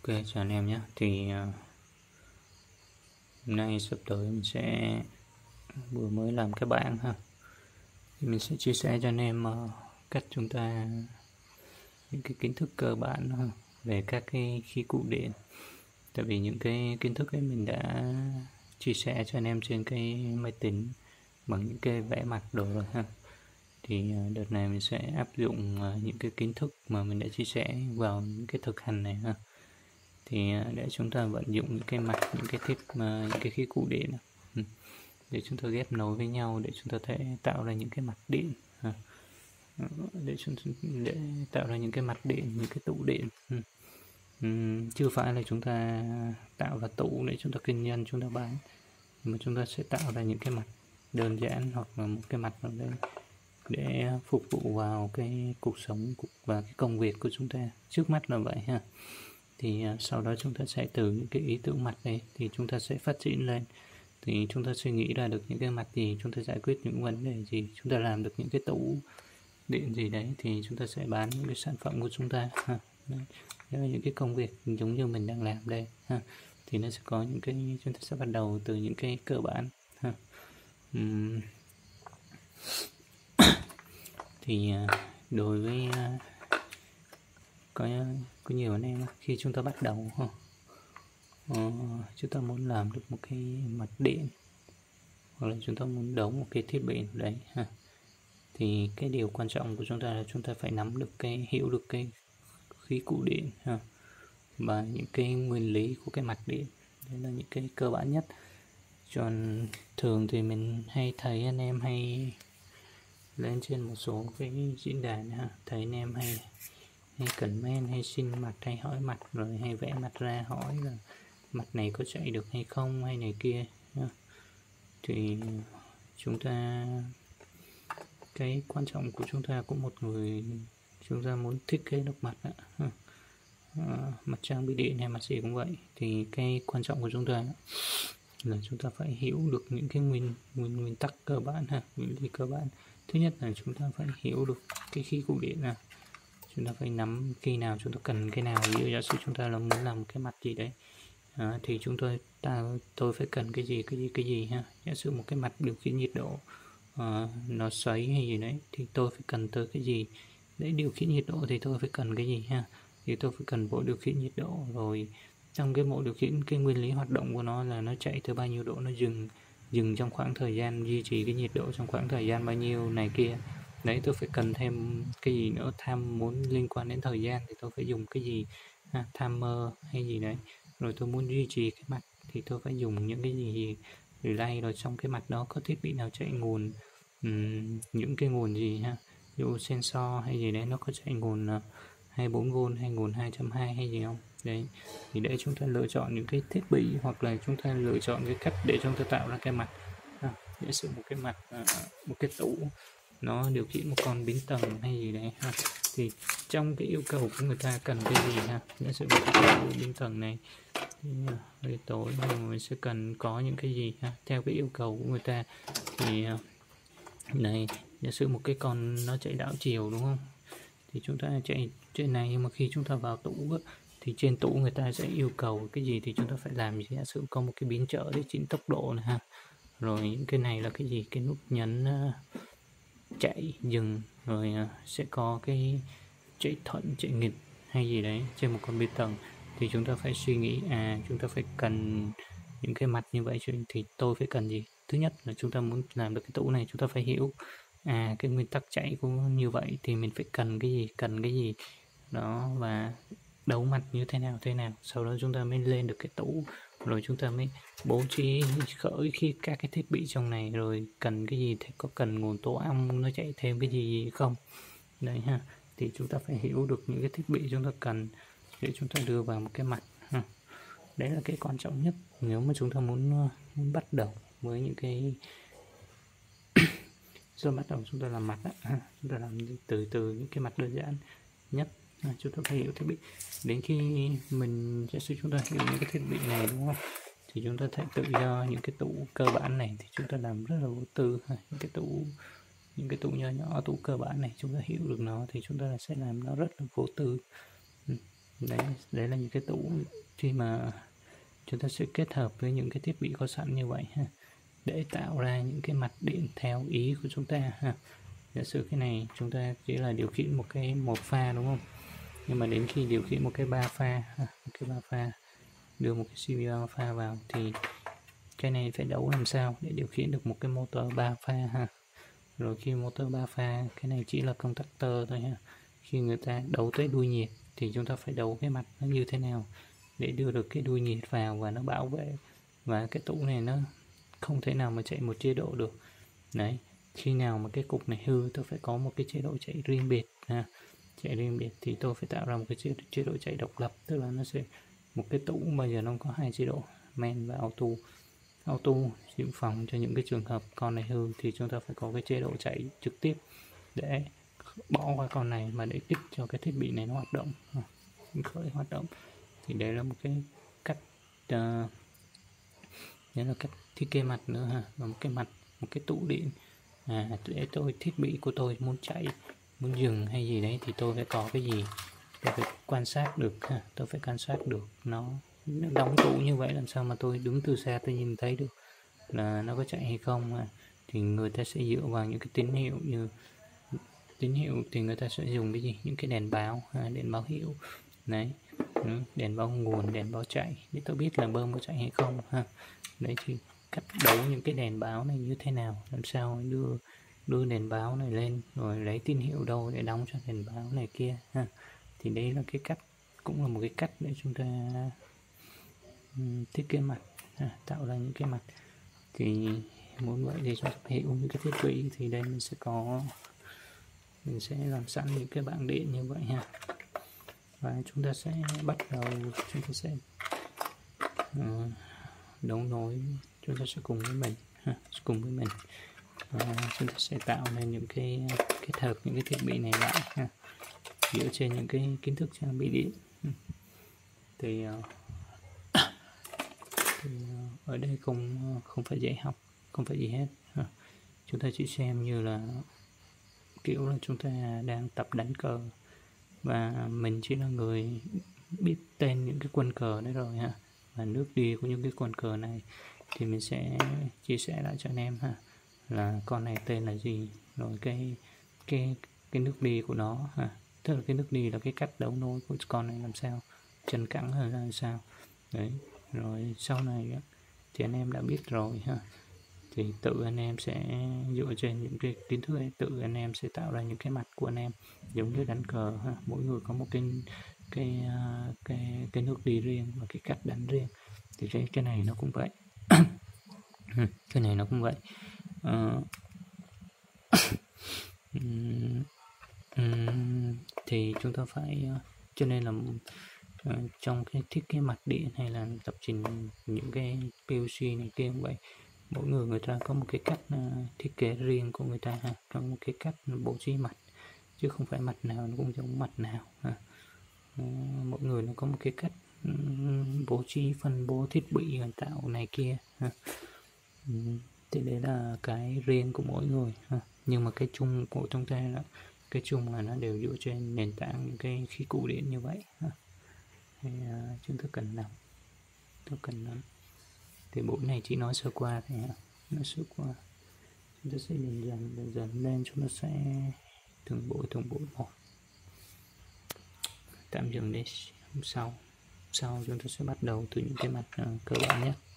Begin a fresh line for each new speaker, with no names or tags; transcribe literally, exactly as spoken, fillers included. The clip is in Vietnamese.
Ok, chào anh em nhé. Thì uh, hôm nay sắp tới mình sẽ vừa mới làm cái bảng ha. Thì mình sẽ chia sẻ cho anh em uh, cách chúng ta những cái kiến thức cơ bản uh, về các cái khí cụ điện. Tại vì những cái kiến thức ấy mình đã chia sẻ cho anh em trên cái máy tính bằng những cái vẽ mặt đồ rồi ha. Thì uh, đợt này mình sẽ áp dụng uh, những cái kiến thức mà mình đã chia sẻ vào những cái thực hành này ha. Thì để chúng ta vận dụng những cái mặt, những cái thiết những cái khí cụ điện để chúng ta ghép nối với nhau để chúng ta thể tạo ra những cái mặt điện, để chúng để tạo ra những cái mặt điện, những cái tụ điện. Chưa phải là chúng ta tạo ra tụ để chúng ta kinh doanh, chúng ta bán, mà chúng ta sẽ tạo ra những cái mặt đơn giản hoặc là một cái mặt nào đấy để phục vụ vào cái cuộc sống và cái công việc của chúng ta trước mắt là vậy ha. Thì uh, sau đó chúng ta sẽ từ những cái ý tưởng mặt này thì chúng ta sẽ phát triển lên, thì chúng ta suy nghĩ ra được những cái mặt gì, chúng ta giải quyết những vấn đề gì, chúng ta làm được những cái tủ điện gì đấy thì chúng ta sẽ bán những cái sản phẩm của chúng ta ha. Đấy là những cái công việc giống như mình đang làm đây ha. Thì nó sẽ có những cái, chúng ta sẽ bắt đầu từ những cái cơ bản ha. Uhm. Thì uh, đối với uh, có có nhiều anh em khi chúng ta bắt đầu ha, ờ, chúng ta muốn làm được một cái mặt điện hoặc là chúng ta muốn đấu một cái thiết bị nào đấy ha, thì cái điều quan trọng của chúng ta là chúng ta phải nắm được cái hiểu được cái khí cụ điện ha, và những cái nguyên lý của cái mặt điện. Đấy là những cái cơ bản nhất. Cho thường thì mình hay thấy anh em hay lên trên một số cái diễn đàn ha, thấy anh em hay hay comment, hay xin mặt, hay hỏi mặt, rồi hay vẽ mặt ra hỏi là mặt này có chạy được hay không hay này kia. Thì chúng ta, cái quan trọng của chúng ta cũng một người, chúng ta muốn thiết kế được mặt ạ. À, mặt trang bị điện hay mặt gì cũng vậy, thì cái quan trọng của chúng ta là chúng ta phải hiểu được những cái nguyên nguyên nguyên tắc cơ bản ha, nguyên lý cơ bản. Thứ nhất là chúng ta phải hiểu được cái khí cụ điện nào, chúng ta phải nắm khi nào chúng ta cần cái nào. Ví dụ giả sử chúng ta là muốn làm cái mặt gì đấy à, thì chúng tôi ta tôi phải cần cái gì cái gì cái gì ha. Giả sử một cái mặt điều khiển nhiệt độ à, nó xoáy hay gì đấy thì tôi phải cần tới cái gì để điều khiển nhiệt độ, thì tôi phải cần cái gì ha, thì tôi phải cần bộ điều khiển nhiệt độ. Rồi trong cái bộ điều khiển, cái nguyên lý hoạt động của nó là nó chạy tới bao nhiêu độ, nó dừng dừng trong khoảng thời gian, duy trì cái nhiệt độ trong khoảng thời gian bao nhiêu này kia. Đấy, tôi phải cần thêm cái gì nữa, tham muốn liên quan đến thời gian thì tôi phải dùng cái gì ha, timer hay gì đấy. Rồi tôi muốn duy trì cái mặt thì tôi phải dùng những cái gì, gì relay. Rồi trong cái mặt đó có thiết bị nào chạy nguồn, um, những cái nguồn gì ha, ví dụ sensor hay gì đấy nó có chạy nguồn uh, hai mươi bốn vôn hay nguồn hai trăm hai mươi hay gì không. Đấy, thì để chúng ta lựa chọn những cái thiết bị, hoặc là chúng ta lựa chọn cái cách để chúng ta tạo ra cái mặt ha. Giả sử một cái mặt, uh, một cái tủ nó điều khiển một con biến tầng hay gì đấy ha, thì trong cái yêu cầu của người ta cần cái gì ha. Giả sử một cái biến tầng này thì hơi tối nhưng mình sẽ cần có những cái gì ha, theo cái yêu cầu của người ta. Thì này, giả sử một cái con nó chạy đảo chiều đúng không, thì chúng ta chạy trên này, nhưng mà khi chúng ta vào tủ thì trên tủ người ta sẽ yêu cầu cái gì thì chúng ta phải làm gì. Giả sử có một cái biến trở để chỉnh tốc độ này ha, rồi những cái này là cái gì, cái nút nhấn uh, chạy dừng, rồi uh, sẽ có cái chạy thuận chạy nghịch hay gì đấy trên một con bê tông. Thì chúng ta phải suy nghĩ, à chúng ta phải cần những cái mặt như vậy thì tôi phải cần gì. Thứ nhất là chúng ta muốn làm được cái tủ này, chúng ta phải hiểu à cái nguyên tắc chạy của như vậy thì mình phải cần cái gì cần cái gì đó, và đấu mặt như thế nào thế nào. Sau đó chúng ta mới lên được cái tủ, rồi chúng ta mới bố trí khởi khi các cái thiết bị trong này, rồi cần cái gì thì có cần nguồn tố âm nó chạy thêm cái gì không đấy ha. Thì chúng ta phải hiểu được những cái thiết bị chúng ta cần để chúng ta đưa vào một cái mặt ha. Đấy là cái quan trọng nhất nếu mà chúng ta muốn, muốn bắt đầu với những cái rồi bắt đầu chúng ta làm mặt ha. Chúng ta làm từ từ những cái mặt đơn giản nhất. À, chúng ta phải hiểu thiết bị. Đến khi mình giả sử chúng ta hiểu những cái thiết bị này đúng không, thì chúng ta thể tự do những cái tủ cơ bản này thì chúng ta làm rất là vô tư ha. Những cái tủ những cái tủ nhỏ nhỏ, tủ cơ bản này chúng ta hiểu được nó thì chúng ta sẽ làm nó rất là vô tư. đấy đấy là những cái tủ khi mà chúng ta sẽ kết hợp với những cái thiết bị có sẵn như vậy ha, để tạo ra những cái mạch điện theo ý của chúng ta ha. Giả sử cái này chúng ta chỉ là điều khiển một cái một pha đúng không, nhưng mà đến khi điều khiển một cái ba pha ha, một cái ba pha, đưa một cái xê pê u ba pha vào thì cái này phải đấu làm sao để điều khiển được một cái motor ba pha ha. Rồi khi motor ba pha, cái này chỉ là contactor thôi ha, khi người ta đấu tới đuôi nhiệt thì chúng ta phải đấu cái mặt nó như thế nào để đưa được cái đuôi nhiệt vào và nó bảo vệ, và cái tủ này nó không thể nào mà chạy một chế độ được. Đấy, khi nào mà cái cục này hư tôi phải có một cái chế độ chạy riêng biệt ha. Chạy riêng biệt thì tôi phải tạo ra một cái chế, chế độ chạy độc lập, tức là nó sẽ một cái tủ bây giờ nó có hai chế độ, main và auto. Auto dự phòng cho những cái trường hợp con này hư thì chúng ta phải có cái chế độ chạy trực tiếp để bỏ qua con này mà để kích cho cái thiết bị này nó hoạt động, khởi hoạt động. Thì đấy là một cái cách uh, đấy là cách thiết kế mặt nữa ha, và một cái mặt một cái tủ điện à, để tôi thiết bị của tôi muốn chạy, muốn dừng hay gì đấy thì tôi phải có cái gì, tôi phải quan sát được ha, tôi phải quan sát được nó, nó đóng tủ như vậy làm sao mà tôi đứng từ xa tôi nhìn thấy được là nó có chạy hay không à. Thì người ta sẽ dựa vào những cái tín hiệu, như tín hiệu thì người ta sẽ dùng cái gì, những cái đèn báo ha, đèn báo hiệu đấy, đèn báo nguồn, đèn báo chạy để tôi biết là bơm có chạy hay không ha. Đấy thì cách đấu những cái đèn báo này như thế nào, làm sao đưa đưa đèn báo này lên rồi lấy tín hiệu đâu để đóng cho đèn báo này kia ha. Thì đấy là cái cách, cũng là một cái cách để chúng ta um, thiết kế mặt ha, tạo ra những cái mặt. Thì muốn vậy thì chúng ta hiểu những cái thiết bị thì đây mình sẽ có mình sẽ làm sẵn những cái bảng điện như vậy ha, và chúng ta sẽ bắt đầu chúng ta sẽ uh, đấu nối, chúng ta sẽ cùng với mình ha, cùng với mình uh, chúng ta sẽ tạo nên những cái kết hợp những cái thiết bị này lại ha, dựa trên những cái kiến thức trang bị điện. Thì, uh, thì uh, ở đây không không phải dạy học, không phải gì hết ha. Chúng ta chỉ xem như là kiểu là chúng ta đang tập đánh cờ, và mình chỉ là người biết tên những cái quân cờ đấy rồi ha, và nước đi của những cái quân cờ này thì mình sẽ chia sẻ lại cho anh em ha, là con này tên là gì, rồi cái cái cái nước đi của nó ha, tức là cái nước đi là cái cách đấu nối của con này làm sao, chân cẳng hay là sao đấy. Rồi sau này thì anh em đã biết rồi ha, thì tự anh em sẽ dựa trên những cái kiến thức ấy, tự anh em sẽ tạo ra những cái mặt của anh em giống như đánh cờ ha, mỗi người có một cái cái cái cái nước đi riêng và cái cách đánh riêng. Thì cái cái này nó cũng vậy. Cái này nó cũng vậy. Uh, um, um, thì chúng ta phải uh, cho nên là uh, trong cái thiết kế mặt điện hay là lập trình những cái pê lờ xê này kia cũng vậy, mỗi người người ta có một cái cách uh, thiết kế riêng của người ta ha, có một cái cách bố trí mặt, chứ không phải mặt nào nó cũng giống mặt nào ha. Uh, mỗi người nó có một cái cách um, bố trí phân bố thiết bị tạo này kia ha. Um, thì đấy là cái riêng của mỗi người ha. Nhưng mà cái chung của chúng ta là cái chung là nó đều dựa trên nền tảng những cái khí cụ điện như vậy ha. Thì, uh, chúng ta cần nắm, tôi cần nắm. Thì buổi này chỉ nói sơ qua thôi ha, nói sơ qua, chúng ta sẽ dần dần dần dần lên, chúng ta sẽ từng buổi từng buổi một. Tạm dừng đến hôm sau, sau chúng ta sẽ bắt đầu từ những cái mặt uh, cơ bản nhất.